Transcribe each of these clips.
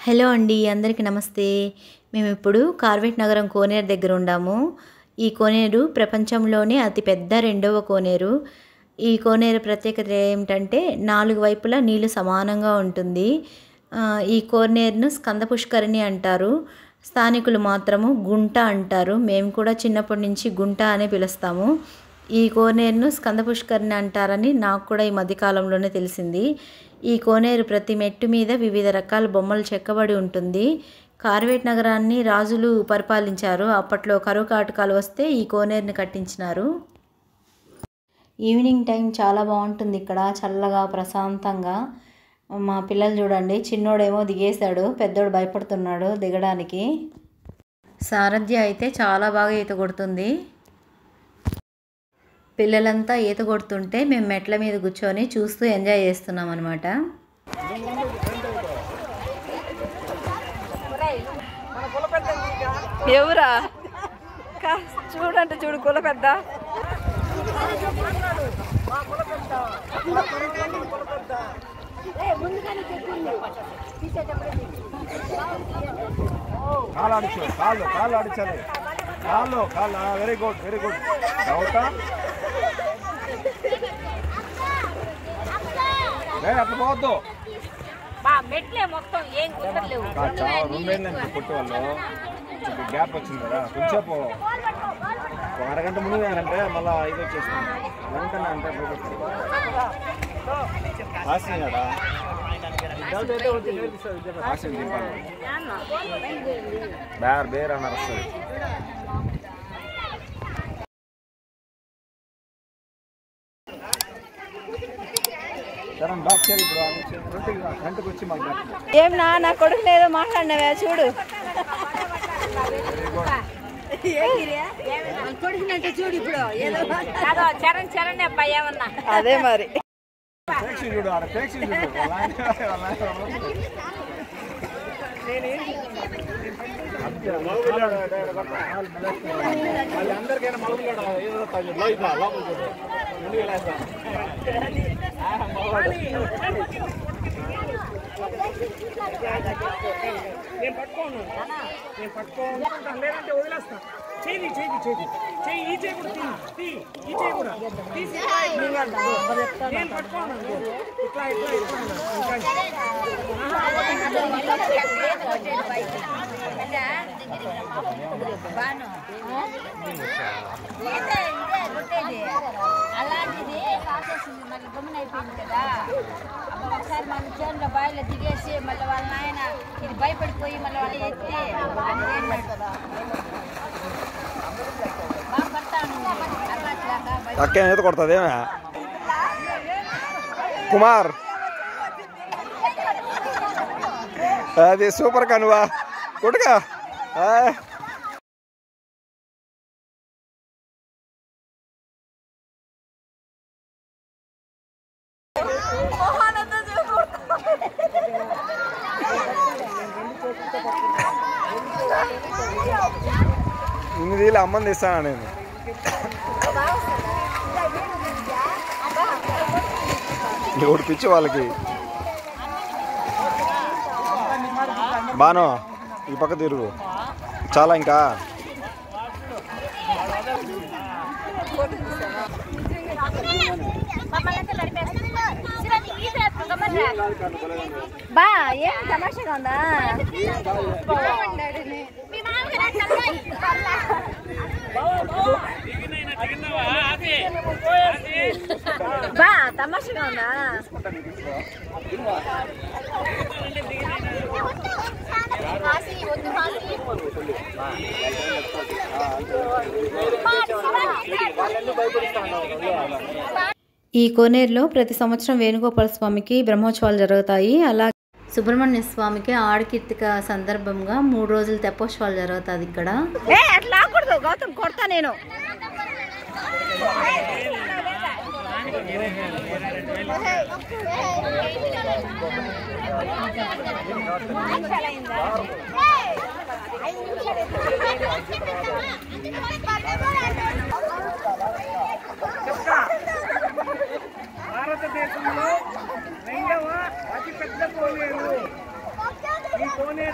Hello అండి, అందరికీ నమస్తే. మేము ఇప్పుడు కార్వేట్ నగరం కోనేరు దగ్గర ఉన్నాము. ఈ కోనేరు ప్రపంచంలోనే అతిపెద్ద రెండవ కోనేరు. ఈ కోనేరు ప్రత్యేకత ఏమిటంటే 4 వైపులా నీళ్లు సమానంగా ఉంటుంది. ఈ కోనేరును స్కంద పుష్కరిణి అంటారు. స్థానికులు మాత్రము గుంట అంటారు. మేము కూడా చిన్నప్పటి నుంచి గుంట అనే పిలుస్తాము. ఈ కోనేరును స్కంద పుష్కరిణి అంటారని నాకు కూడా ఈ మధ్యకాలంలోనే తెలిసింది. ఈ కోనేరు ప్రతి మెట్టు మీద వివిధ రకాల బొమ్మలు చెక్కబడి ఉంటుంది. కార్వేట్ నగరాన్ని రాజులు పరిపాలించారు. అప్పట్లో కరువు కాటకాలు వస్తే ఈ కోనేరుని కట్టించినారు. ఈవినింగ్ టైం చాలా బాగుంటుంది ఇక్కడ, చల్లగా ప్రశాంతంగా. మా పిల్లలు చూడండి, చిన్నోడేమో దిగేశాడు, పెద్దోడు భయపడుతున్నాడు దిగడానికి. సారథ్య అయితే చాలా బాగా ఈత కొడుతుంది. పిల్లలంతా ఈత కొడుతుంటే మేము మెట్ల మీద కూర్చొని చూస్తూ ఎంజాయ్ చేస్తున్నాం అన్నమాట. ఎవరా చూడంటే చూడు కుల పెద్ద. Very good very good. అట్లా పోవద్దు. చాలా 2 ఏళ్ళండి కొట్టు వాళ్ళు. గ్యాప్ వచ్చింది కదా, కొంచెంసేపు ఒక అరగంట ముందు అంటే మళ్ళీ ఇది వచ్చేస్తుంది. వెనకన్నా అంటే ఆశనాడా ఆశ దింపాలి. బేర్ అన్నారు వస్తుంది. ఏం నా కొడుకు ఏదో మాట్లాడినవే చూడు. కొడుకునంటే చూడు ఇప్పుడు చరణ్ చరణ్ ఏమన్నా అదే మరి. చూడు అందరికైనా నేను పట్టుకోను లేదంటే వదిలేస్తా. చేయి చేయి చేయి చేయి ఈ చేయి కూడా తీ ఈ చేయి కూడా తీసి నేను పట్టుకోను. ఇట్లా ఇట్లా అలాంటిది మళ్ళీ గమ్మున అయిపోయింది కదా. ఒకసారి మన చేనులో బాయిలో దిగేసి మళ్ళీ వాళ్ళ నాయన ఇది భయపడిపోయి మళ్ళీ వాళ్ళు ఎత్తి బాగా పడతాను అక్క ఈత కొడుతుంది కుమార్. అది సూపర్ కనువా కొడుకా. ఇన్ని తీలు అమ్మని తీస్తాను నేను. ఎవడు పిచ్చి వాళ్ళకి. బాను ఈ పక్క తిరుగు చాలా. ఇంకా బా ఏం తమాషగా ఉందా. బా తమాషగా ఉందా. ఈ కోనేరులో ప్రతి సంవత్సరం వేణుగోపాల స్వామికి బ్రహ్మోత్సవాలు జరుగుతాయి. అలా సుబ్రహ్మణ్య స్వామికి ఆడకీర్తిక సందర్భంగా 3 రోజులు తెప్పోత్సవాలు జరుగుతుంది ఇక్కడ. అట్లా ఆకూడదు గౌతమ్, కొడతా నేను. భారతదేశంలో 2వ అతిపెద్ద కోనేరు. ఈ కోనేరు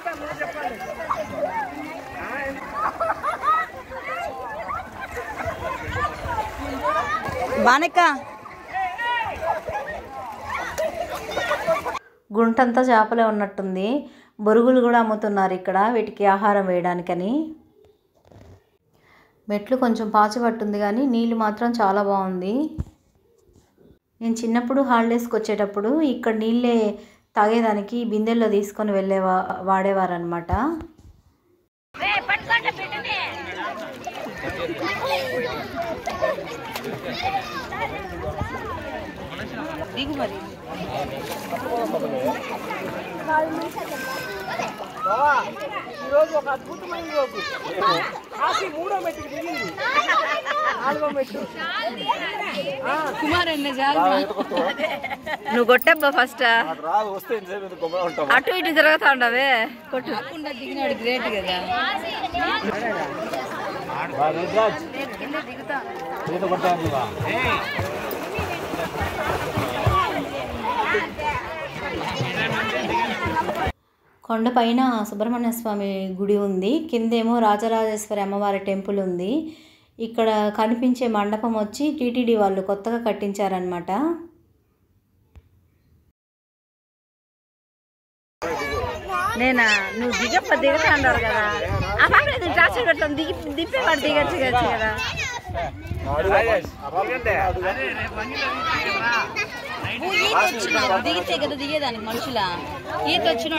బానక్క గుంటంతా చేపలే ఉన్నట్టుంది. బొరుగులు కూడా అమ్ముతున్నారు ఇక్కడ వీటికి ఆహారం వేయడానికని. మెట్లు కొంచెం పాచి పట్టుంది కానీ నీళ్ళు మాత్రం చాలా బాగుంది. నేను చిన్నప్పుడు హాలిడేస్కి వచ్చేటప్పుడు ఇక్కడ నీళ్ళే తాగేదానికి బిందెల్లో తీసుకొని వాడేవారనమాట. ఈరోజు ఒక అద్భుతమైన రోజు. మూడో మెట్టుకు దిగింది, 4వ మెట్టు. నువ్వు కొట్టబ్బా ఫస్ట్. అటు ఇటు తిరుగుతా ఉండవే కొట్టు. దిగినాడు గ్రేట్ కదా. కొండపైన సుబ్రహ్మణ్య స్వామి గుడి ఉంది, కిందేమో రాజరాజేశ్వరి అమ్మవారి టెంపుల్ ఉంది. ఇక్కడ కనిపించే మండపం వచ్చి టీటీడీ వాళ్ళు కొత్తగా కట్టించారనమాట. నేనా నువ్వు దిగుతా అన్నారు కదా. ఆ పాప ట్రాన్స్ఫర్ కడతాను దింపేవాడు దిగచ్చు కదా. దిగితే కదా దిగేదానికి మనుషుల ఈత వచ్చిన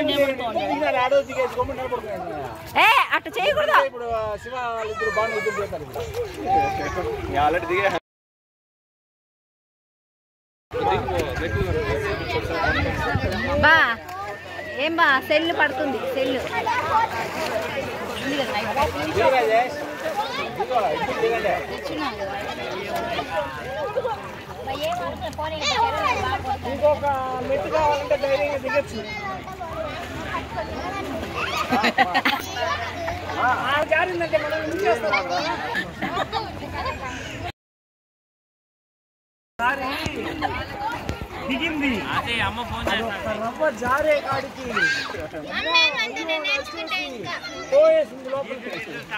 అట్ట చేయకూడదు. బా ఏం బా సెల్లు పడుతుంది, సెల్లు ఇంకొక మెట్టు కావాలంటే ధైర్యంగా దిగచ్చు. జారిందంటే మనం ఏం చేస్తాం? దిగింది రవ్వ జారే కాడికి పోయేసింది లోపలికి.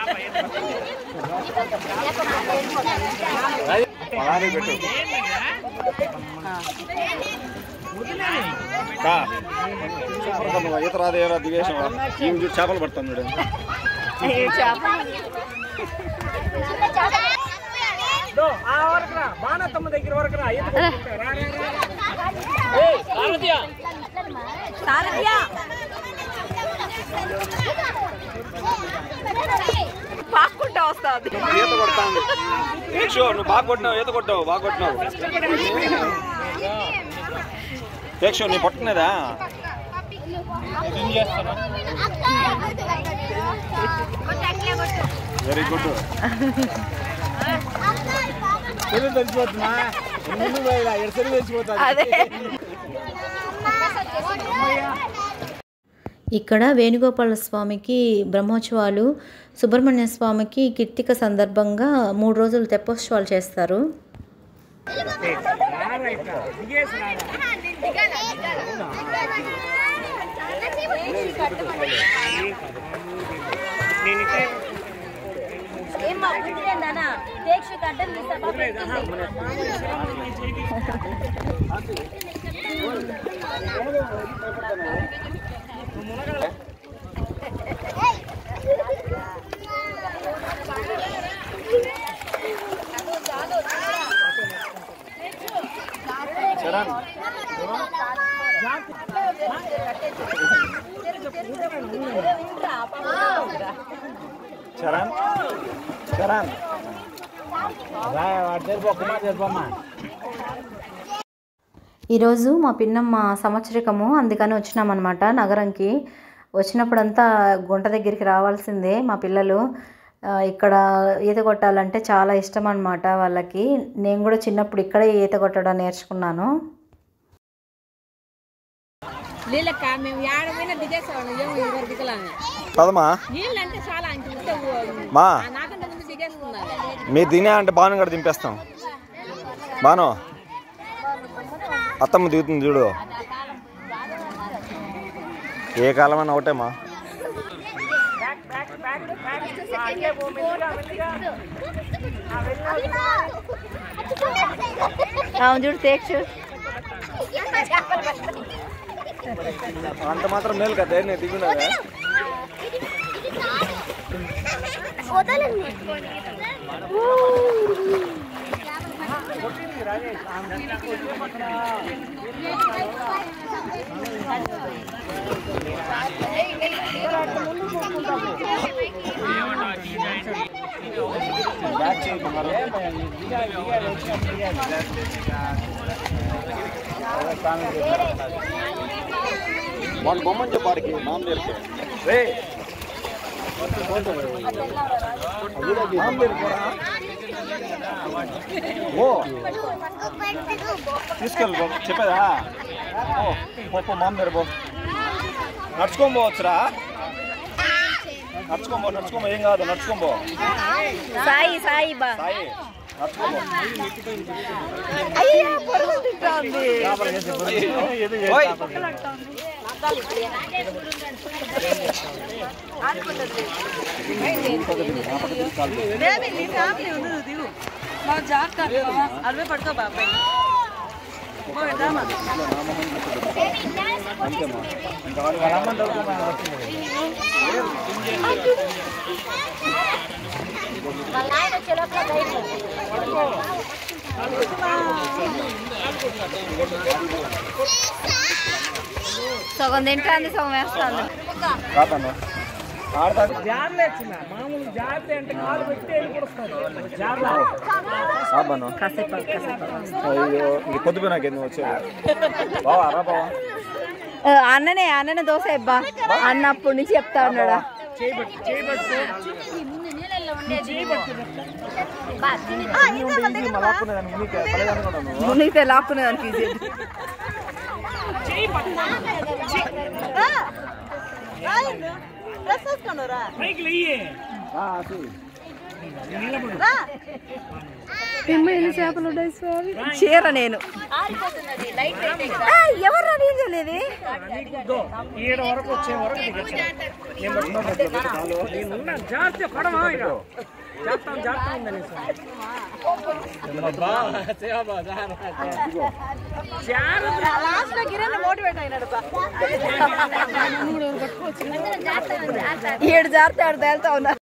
ఈత రాదు ఏరా దిగేసాం. చేపలు పడతాం చూడండి. ఆ వరకు రా, బాణతమ్మ దగ్గర వరకు రా. పాక్కుంటా వస్తుంది. ఈత కొడతాను. నువ్వు బాగా కొట్టినావు, ఈత కొట్టావు, బాగా కొట్టినావు. ప్రేక్షో నీ పట్టుకునేదా? Very good. తెలిసిపోతున్నా తెలిసిపోతా. ఇక్కడ వేణుగోపాల స్వామికి బ్రహ్మోత్సవాలు, సుబ్రహ్మణ్య స్వామికి కిర్తిక సందర్భంగా 3 రోజులు తెప్పోత్సవాలు చేస్తారు. చరణ్ చరణ్ ఈరోజు మా పిన్నమ్మ సంవత్సరికము, అందుకని వచ్చినామన్నమాట నగరంకి. వచ్చినప్పుడంతా గుంట దగ్గరికి రావాల్సిందే. మా పిల్లలు ఇక్కడ ఈత కొట్టాలంటే చాలా ఇష్టం అన్నమాట వాళ్ళకి. నేను కూడా చిన్నప్పుడు ఇక్కడే ఈత కొట్టడం నేర్చుకున్నాను. మీరు తినే అంటే బాను కూడా దింపేస్తాం. బాను అత్తమ్మ దిగుతుంది చూడు. ఏ కాలమన్నా ఒకటేమా. అవును చూడు టేక్ చూడు అంత మాత్రం మేలు కదా నేను దిగున్నదా వాళ్ళ బొమ్మని చెప్పాడికి మామూలు తీసుకెళ్ళి బాబు చెప్పేదా పప్పు మామ దగ్గర బాబు నడుచుకొని పోవచ్చురా నడుచుకోబో ఏం కాదు నడుచుకోబో సాయి సాయి బా సాయి నడుచుకోబో అరవై పడుకో బాబాయ్ అంతేమా ఇంకా వాళ్ళ అమ్మని సగం తింటాంది సగం వేస్తాను కాదన్న ఆడతాడు జార్లు వచ్చిన మామూలు జాగ్రత్త అంటే కాలు పెట్టి వెళ్ళిపోతాడు జార్లు కాసేపు అయ్యో ఇంక పొద్దుపోయి నాకు ఎందుకు వచ్చాడు బావా రా బావా అన్ననే దోశ ఇబ్బా అన్న అప్పటి నుంచి చెప్తా ఉన్నాడా మునిగితే లాక్కునేదానికి ఈజీ చేపలు ఉన్నాయి స్వామి చీర నేను ఎవరు రనించలేదు ఈడ వరకు వచ్చే వరకు జాగ్రత్త పడమా ఇక జాగ్రత్త ఉందని ఏడు జాగ్రత్త ఆడు తేలుతా ఉన్నా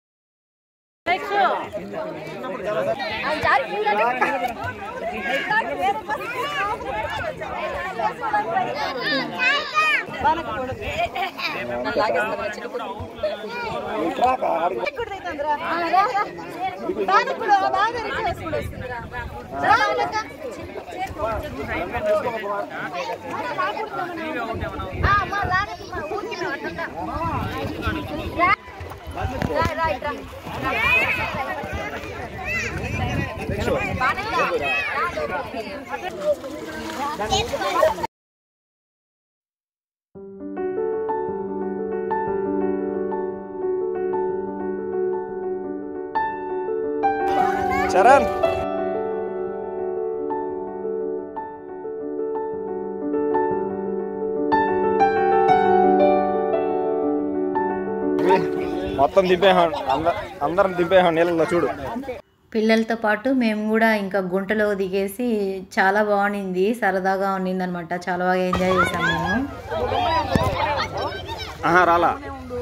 చరణ్ మొత్తం దింపేహాం అందరం దింపేహాం నీళ్ళలో చూడు పిల్లలతో పాటు మేము కూడా ఇంకా గుంటలో దిగేసి చాలా బాగుంది, సరదాగా ఉన్నింది అనమాట. చాలా బాగా ఎంజాయ్ చేసాం మేము. రాలా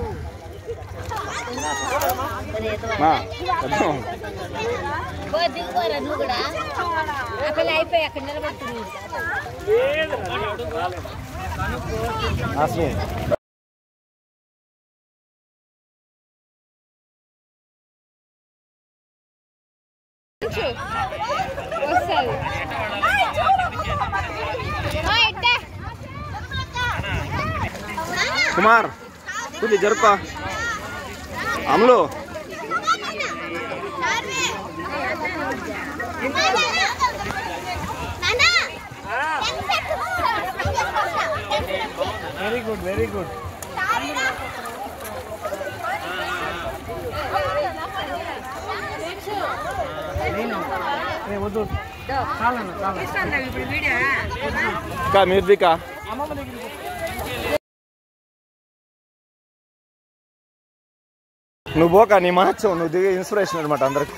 అయిపోయి అక్కడ నిలబడుతుంది. కుమార్ కొద్ది జరుపా అమలు వెరీ గుడ్ వెరీ గుడ్. వద్దు మీరు దికా అమ్మమ్మ దగ్గర నువ్వు పోక నీ మార్చవు, నువ్వు దిగే ఇన్స్పిరేషన్ అనమాట అందరికి.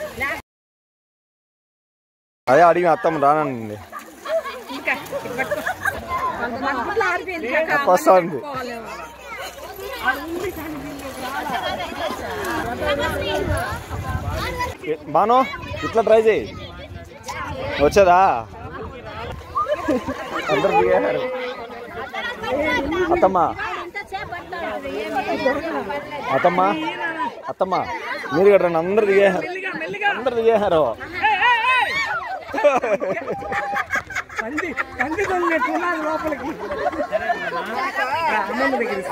అదే అడిగిన అత్తమ్మ రానండి వస్తుంది. బాను ఇట్లా ట్రై చేయి, వచ్చేదా? అందరు దిగేశారు. అత్తమ్మ అత్తమ్మ అత్తమ్మ మీరు కట్టండి, అందరు దిగేశారు, అందరు దిగేశారు. లోపలికి అమ్మమ్మ దగ్గర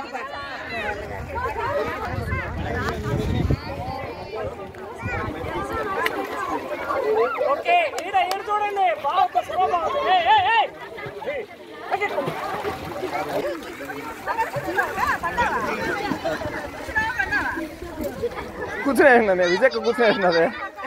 ఓకే చూడండి కూర్చునేసినదే విజయ్ కూర్చునేసినదే.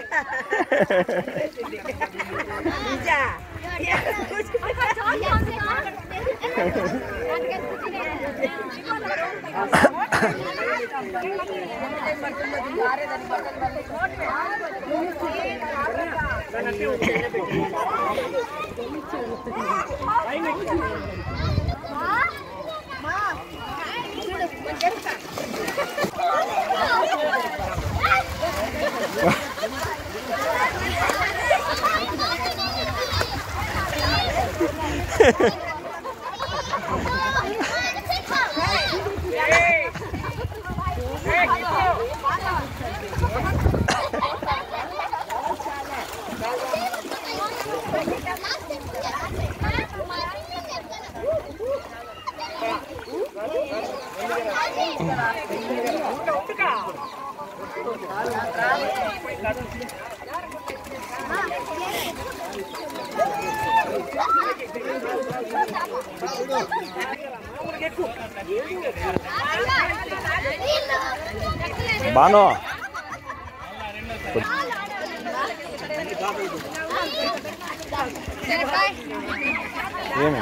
బాను ఏమి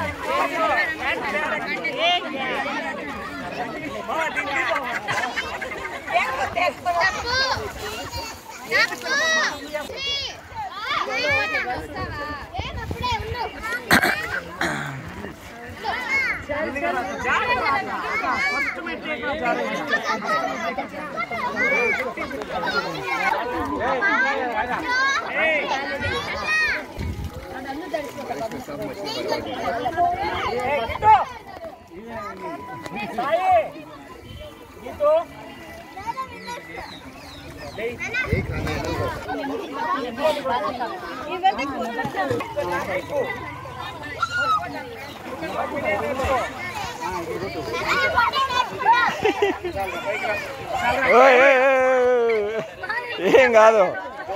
ఏం కాదు.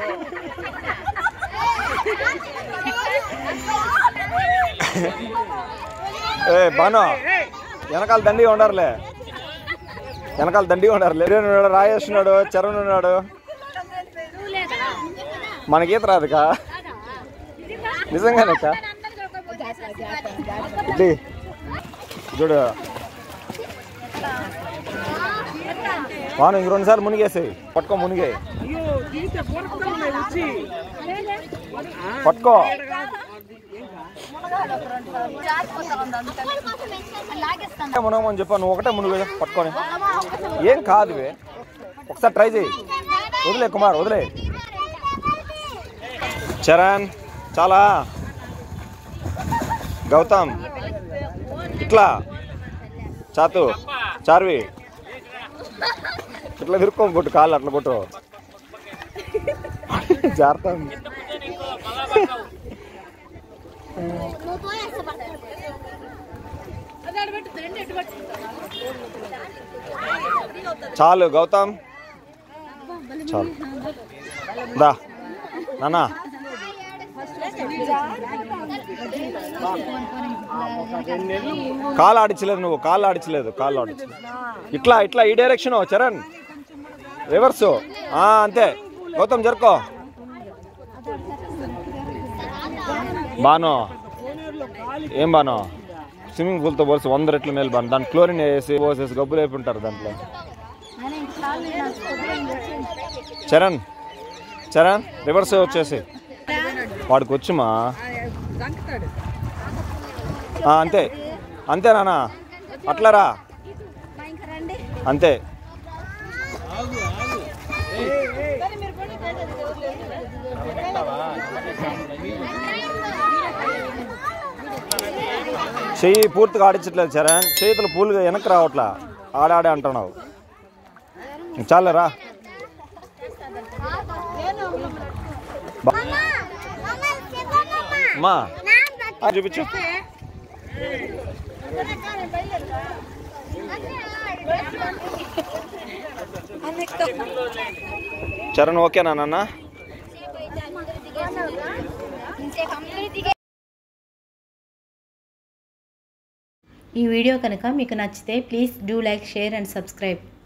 బాను వెనకాల దండిగా ఉండరులే, వెనకాల దండిగా ఉండరులే. రాయేష్ ఉన్నాడు, చరణ్ ఉన్నాడు. మనకీత రాదుకా నిజంగానే చూడు. వాను ఇంక 2 సార్లు మునిగేసాయి. పట్టుకో మునిగే పట్టుకో. మునగమని చెప్పా, నువ్వు ఒకటే మునుగు పట్టుకొని. ఏం కాదు, ఒకసారి ట్రై చేయి. వదిలే కుమార్, వదిలే. చరణ్ చాలా. గౌతమ్ ఇట్లా. చాతు చార్వి ఇట్లా తిరుక్కోం, కొట్టు కాళ్ళు అట్లా కొట్టు. జాగ్రత్త. చాలు గౌతమ్, చాలు. దా నానా. కాలు ఆడించలేదు నువ్వు, కాళ్ళు ఆడించలేదు, కాళ్ళు ఆడించలేదు. ఇట్లా ఇట్లా ఈ డైరెక్షన్. చరణ్ రివర్సు. అంతే. గౌతమ్ జరుకో. బాను ఏం బాను, స్విమ్మింగ్ పూల్తో పోల్సి 100 రెట్ల మేలు బాను. దాని క్లోరిన్ వేసి పోసేసి గబ్బులు వేపి ఉంటారు దాంట్లో. చరణ్ చరణ్ రివర్స్ వచ్చేసి వాడికి వచ్చుమా అంతే అంతే నాన్న అట్లరా అంతే చెయ్యి పూర్తిగా ఆడించట్లేదు చరణ్ చేతులు పూలుగా వెనక్కి రావట్లా ఆడాడే అంటున్నావు చాలరా మా చూపించు చరణ్ ఓకేనా నాన్న ఈ వీడియో కనుక మీకు నచ్చితే please do like share and subscribe